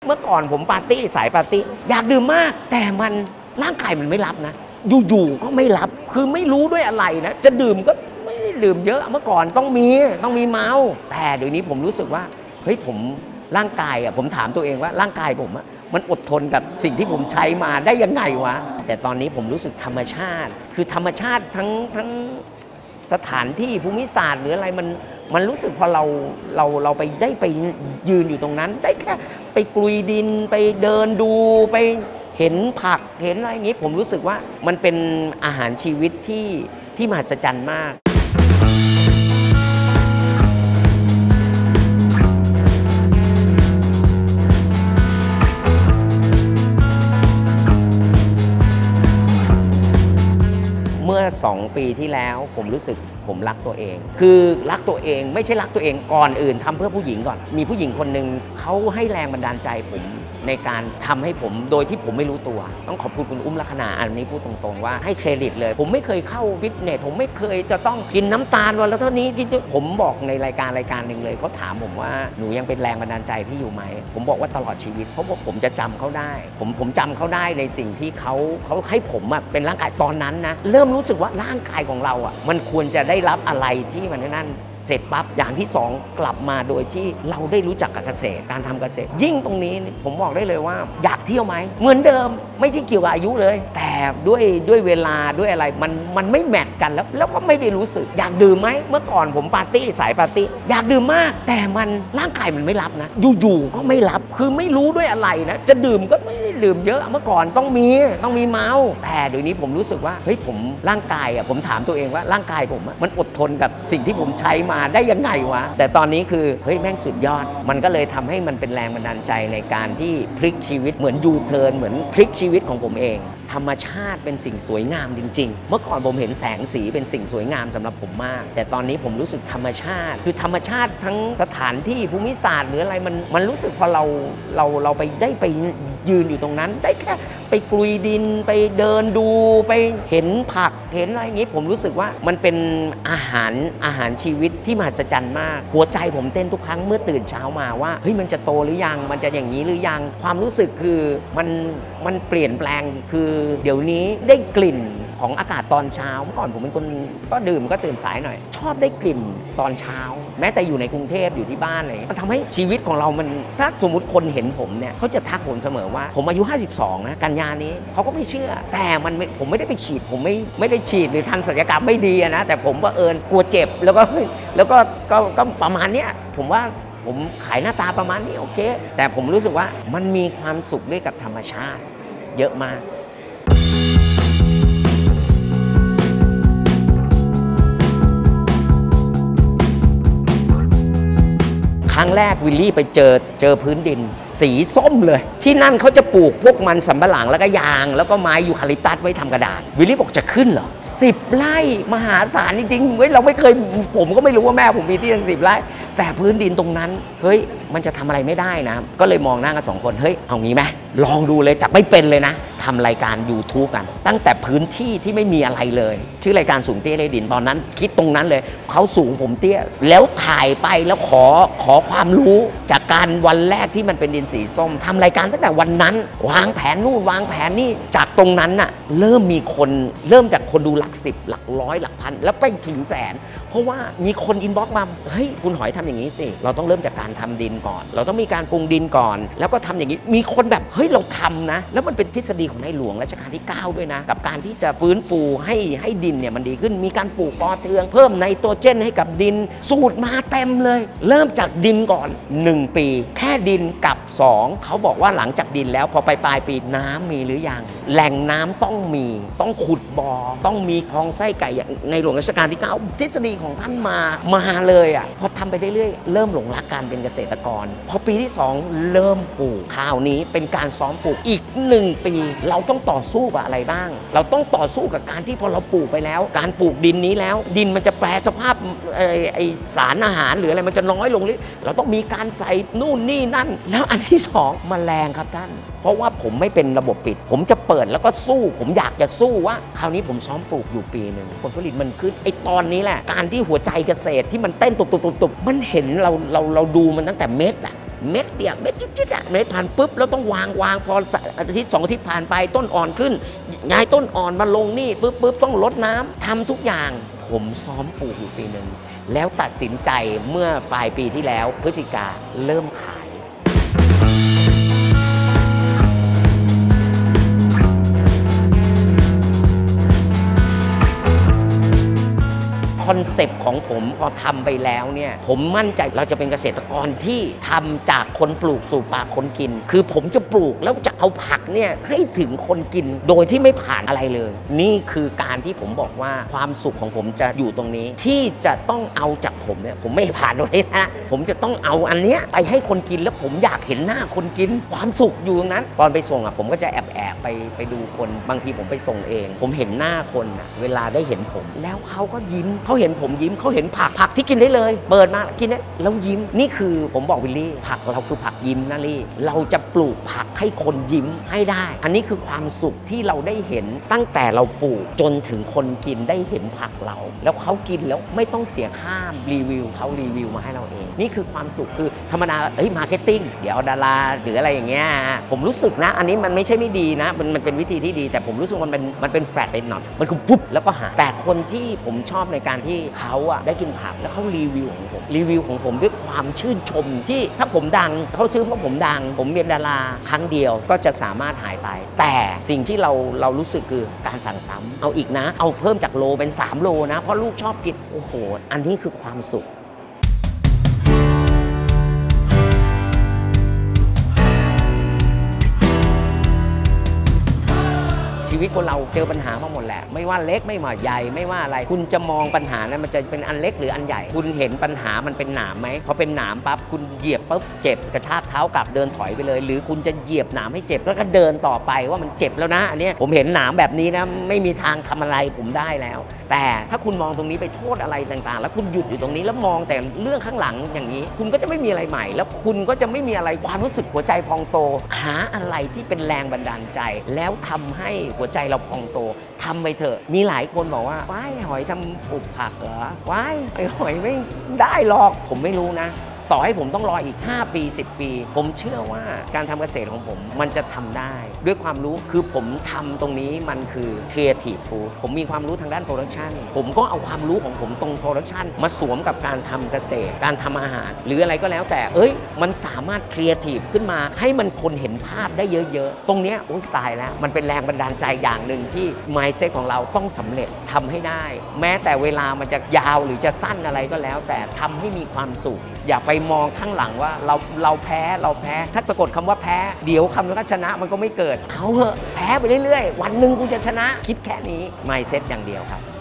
เมื่อก่อนผมปาร์ตี้สายปาร์ตี้อยากดื่มมากแต่มันร่างกายมันไม่รับนะอยู่ๆก็ไม่รับคือไม่รู้ด้วยอะไรนะจะดื่มก็ไม่ได้ดื่มเยอะเมื่อก่อนต้องมีเมาแต่เดี๋ยวนี้ผมรู้สึกว่าเฮ้ยผมร่างกายผมถามตัวเองว่าร่างกายผมมันอดทนกับสิ่งที่ผมใช้มาได้ยังไงวะแต่ตอนนี้ผมรู้สึกธรรมชาติคือธรรมชาติทั้งสถานที่ภูมิศาสตร์หรืออะไรมันรู้สึกพอเราไปยืนอยู่ตรงนั้นได้แค่ไปกลุยดินไปเดินดูไปเห็นผักเห็นอะไรอย่างนี้ผมรู้สึกว่ามันเป็นอาหารชีวิตที่มหัศจรรย์มากเมื่อ2 ปีที่แล้วผมรู้สึกผมรักตัวเองคือรักตัวเองไม่ใช่รักตัวเองก่อนอื่นทำเพื่อผู้หญิงก่อนมีผู้หญิงคนหนึ่งเขาให้แรงบันดาลใจผมในการทำให้ผมโดยที่ผมไม่รู้ตัวต้องขอบคุณคุณอุ้มลักษณะอันนี้พูดตรงๆว่าให้เครดิตเลยผมไม่เคยเข้าฟิตเนสผมไม่เคยจะต้องกินน้ำตาลวันละเท่านี้ผมบอกในรายการหนึ่งเลยเขาถามผมว่าหนูยังเป็นแรงบันดาลใจพี่อยู่ไหมผมบอกว่าตลอดชีวิตเพราะว่าผมจะจำเขาได้ผมจำเขาได้ในสิ่งที่เขาให้ผมเป็นร่างกายตอนนั้นนะเริ่มรู้สึกว่าร่างกายของเรามันควรจะได้รับอะไรที่มันนั่นเสร็จปั๊บอย่างที่2กลับมาโดยที่เราได้รู้จักกับเกษตรการทำเกษตรยิ่งตรงนี้ผมบอกได้เลยว่าอยากเที่ยวไหมเหมือนเดิมไม่ใช่เกี่ยวกับอายุเลยแต่ด้วยเวลาด้วยอะไรมันไม่แมทกันแล้วก็ไม่ได้รู้สึกอยากดื่มไหมเมื่อก่อนผมปาร์ตี้สายปาร์ตี้อยากดื่มมากแต่มันร่างกายมันไม่รับนะอยู่ๆก็ไม่รับคือไม่รู้ด้วยอะไรนะจะดื่มก็ไม่ได้ดื่มเยอะเมื่อก่อนต้องมีเมาแต่เดี๋ยวนี้ผมรู้สึกว่าเฮ้ยผมร่างกายผมถามตัวเองว่าร่างกายผมมันอดทนกับสิ่งที่ผมใช้มาได้ยังไงวะแต่ตอนนี้คือเฮ้ยแม่งสุดยอดมันก็เลยทำให้มันเป็นแรงบันดาลใจในการที่พลิกชีวิตเหมือนยูเทิร์นเหมือนพลิกชีวิตของผมเองธรรมชาติเป็นสิ่งสวยงามจริงๆเมื่อก่อนผมเห็นแสงสีเป็นสิ่งสวยงามสำหรับผมมากแต่ตอนนี้ผมรู้สึกธรรมชาติคือธรรมชาติทั้งสถานที่ภูมิศาสตร์หรืออะไรมันรู้สึกพอเราไปยืนอยู่ตรงนั้นได้แค่ไปกลุยดินไปเดินดูไปเห็นผักเห็นอะไรอย่างนี้ผมรู้สึกว่ามันเป็นอาหารชีวิตที่มหัศจรรย์มากหัวใจผมเต้นทุกครั้งเมื่อตื่นเช้ามาว่าเฮ้ยมันจะโตหรือยังมันจะอย่างนี้หรือยังความรู้สึกคือมันเปลี่ยนแปลงคือเดี๋ยวนี้ได้กลิ่นของอากาศตอนเช้าเมื่อก่อนผมเป็นคนก็ดื่มก็ตื่นสายหน่อยชอบได้กลิ่นตอนเช้าแม้แต่อยู่ในกรุงเทพอยู่ที่บ้านอะไรมันทำให้ชีวิตของเรามันถ้าสมมติคนเห็นผมเนี่ยเขาจะทักผมเสมอว่าผมอายุ52นะกันยานี้เขาก็ไม่เชื่อแต่ผมไม่ได้ไปฉีดผมไม่ได้ฉีดหรือทำศัลยกรรมไม่ดีนะแต่ผมก็กลัวเจ็บแล้วก็ประมาณเนี้ยผมว่าผมขายหน้าตาประมาณนี้โอเคแต่ผมรู้สึกว่ามันมีความสุขด้วยกับธรรมชาติเยอะมากครั้งแรกวิลลี่ไปเจอพื้นดินสีส้มเลยที่นั่นเขาจะปลูกพวกมันสำปะหลังแล้วก็ยางแล้วก็ไม้ยูคาลิปตัสไว้ทำกระดาษวิลลี่บอกจะขึ้นเหรอ10 ไร่มหาศาลจริงๆเว้ยเราไม่เคยผมก็ไม่รู้ว่าแม่ผมมีที่ตั้ง10 ไร่แต่พื้นดินตรงนั้นเฮ้ยมันจะทำอะไรไม่ได้นะก็เลยมองหน้ากัน2 คนเฮ้ยเอางี้ไหมลองดูเลยจากไม่เป็นเลยนะทำรายการ YouTube กันตั้งแต่พื้นที่ที่ไม่มีอะไรเลยชื่อรายการสูงเตี้ยเลยดินตอนนั้นคิดตรงนั้นเลยเขาสูงผมเตี้ยแล้วถ่ายไปแล้วขอความรู้จากการวันแรกที่มันเป็นดินสีส้มทำรายการตั้งแต่วันนั้นวางแผนนู่นวางแผนนี่จากตรงนั้นน่ะเริ่มจากคนดูหลัก10หลักร้อยหลักพันแล้วไปถึงแสนเพราะว่ามีคนอินบ็อกซ์มาเฮ้ยคุณหอยทำอย่างนี้สิเราต้องเริ่มจากการทำดินก่อนเราต้องมีการปรุงดินก่อนแล้วก็ทำอย่างนี้มีคนแบบเฮ้ยเราทำนะแล้วมันเป็นทฤษฎีของในหลวงรัชกาลที่9ด้วยนะกับการที่จะฟื้นฟูให้ดินเนี่ยมันดีขึ้นมีการปลูกปอเทืองเพิ่มไนโตรเจนให้กับดินสูตรมาเต็มเลยเริ่มจากดินก่อน1 ปีแค่ดินกับ2เขาบอกว่าหลังจากดินแล้วพอปลายปีน้ำมีหรือยังแหล่งน้ำต้องมีต้องขุดบ่อต้องมีคลองไส้ไก่ในหลวงรัชกาลที่9ทฤษฎีของท่านมาเลยพอทำไปเรื่อยๆเริ่มหลงรักการเป็นเกษตรกรพอปีที่2เริ่มปลูกข้าวนี้เป็นการซ้อมปลูกอีก1 ปีเราต้องต่อสู้กับอะไรบ้างเราต้องต่อสู้กับการที่พอเราปลูกไปแล้วการปลูกดินนี้แล้วดินมันจะแปรสภาพไอสารอาหารหรืออะไรมันจะน้อยลงเราต้องมีการใส่นู่นนี่นั่นแล้วอันที่2แมลงครับท่านเพราะว่าผมไม่เป็นระบบปิดผมจะเปิดแล้วก็สู้ผมอยากจะสู้ว่าคราวนี้ผมซ้อมปลูกอยู่ปีหนึ่งผลผลิตมันขึ้นไอตอนนี้แหละการที่หัวใจเกษตรที่มันเต้นตุบๆมันเห็นเราดูมันตั้งแต่เม็ดเม็ดเดียวเม็ดจิ๊ดๆเม็ดผ่านปุ๊บแล้วต้องวางพออาทิตย์2 อาทิตย์ผ่านไปต้นอ่อนขึ้นย้ายต้นอ่อนมาลงนี่ปุ๊บต้องรดน้ำทำทุกอย่างผมซ้อมปลูกอยู่ปีหนึ่งแล้วตัดสินใจเมื่อปลายปีที่แล้วพฤศจิกาเริ่มขายคอนเซปต์ของผมพอทำไปแล้วเนี่ยผมมั่นใจเราจะเป็นเกษตรกรที่ทำจากคนปลูกสู่ปากคนกินคือผมจะปลูกแล้วจะเอาผักเนี่ยให้ถึงคนกินโดยที่ไม่ผ่านอะไรเลยนี่คือการที่ผมบอกว่าความสุขของผมจะอยู่ตรงนี้ที่จะต้องเอาจากผมเนี่ยผมไม่ผ่านตรงนี้นะผมจะต้องเอาอันเนี้ยไปให้คนกินแล้วผมอยากเห็นหน้าคนกินความสุขอยู่ตรงนั้นตอนไปส่งอ่ะผมก็จะแอบไปดูคนบางทีผมไปส่งเองผมเห็นหน้าคนเวลาได้เห็นผมแล้วเขาก็ยิ้มเขาเห็นผมยิ้มเขาเห็นผักที่กินได้เลยเปิดมากินได้แล้วยิ้มนี่คือผมบอกวิลลี่ผักเราคือผักยิ้มนะลี่เราจะปลูกผักให้คนยิ้มให้ได้อันนี้คือความสุขที่เราได้เห็นตั้งแต่เราปลูกจนถึงคนกินได้เห็นผักเราแล้วเขากินแล้วไม่ต้องเสียค่ารีวิวเขารีวิวมาให้เราเองนี่คือความสุขคือธรรมดามาร์เก็ตติ้งเดี๋ยวดาราหรืออะไรอย่างเงี้ยผมรู้สึกนะอันนี้มันไม่ใช่ไม่ดีนะมันเป็นวิธีที่ดีแต่ผมรู้สึกมันเป็นแฟลตเป็นหน่อยมันคือปุ๊บแล้วก็หาแต่คนที่ผมชอบในการที่เขาได้กินผักแล้วเขารีวิวของผมด้วยความชื่นชมที่ถ้าผมดังเขาซื้อเพราะผมดังผมเป็นดาราครั้งเดียวก็จะสามารถหายไปแต่สิ่งที่เรารู้สึกคือการสั่งซ้ำเอาอีกนะเอาเพิ่มจากโลเป็น3 โลนะเพราะลูกชอบกินโอ้โหอันนี้คือความสุขชีวิตคนเราเจอปัญหามาหมดแหละไม่ว่าเล็กไม่ว่าใหญ่ไม่ว่าอะไรคุณจะมองปัญหานั้นมันจะเป็นอันเล็กหรืออันใหญ่คุณเห็นปัญหามันเป็นหนามไหมพอเป็นหนามปั๊บคุณเหยียบปุ๊บเจ็บกระชากเท้ากลับเดินถอยไปเลยหรือคุณจะเหยียบหนามให้เจ็บแล้วก็เดินต่อไปว่ามันเจ็บแล้วนะอันนี้ผมเห็นหนามแบบนี้นะไม่มีทางทำอะไรผมได้แล้วแต่ถ้าคุณมองตรงนี้ไปโทษอะไรต่างๆแล้วคุณหยุดอยู่ตรงนี้แล้วมองแต่เรื่องข้างหลังอย่างนี้คุณก็จะไม่มีอะไรใหม่แล้วคุณก็จะไม่มีอะไรความรู้สึกหัวใจพองโตหาอะไรที่เป็นแรงบันดาลใจแล้วทำให้หัวใจเราพองโตทำไปเถอะมีหลายคนบอกว่าว้ายหอยทำปลูกผักเหรอว้ายหอยไม่ได้หรอกผมไม่รู้นะต่อให้ผมต้องรออีก5 ปี 10 ปีผมเชื่อว่าการทำเกษตรของผมมันจะทำได้ด้วยความรู้คือผมทำตรงนี้มันคือ Creative Food ผมมีความรู้ทางด้านโปรดักชันผมก็เอาความรู้ของผมตรงโปรดักชันมาสวมกับการทำเกษตรการทำอาหารหรืออะไรก็แล้วแต่มันสามารถ Creative ขึ้นมาให้มันคนเห็นภาพได้เยอะๆตรงเนี้ยตายแล้วมันเป็นแรงบันดาลใจอย่างหนึ่งที่ mindset ของเราต้องสำเร็จทำให้ได้แม้แต่เวลามันจะยาวหรือจะสั้นอะไรก็แล้วแต่ทำให้มีความสุขอย่าไปมองข้างหลังว่าเราแพ้ถ้าสะกดคำว่าแพ้เดี๋ยวคำว่าชนะมันก็ไม่เกิดเอาเถอะแพ้ไปเรื่อยๆวันหนึ่งกูจะชนะคิดแค่นี้ mindset อย่างเดียวครับ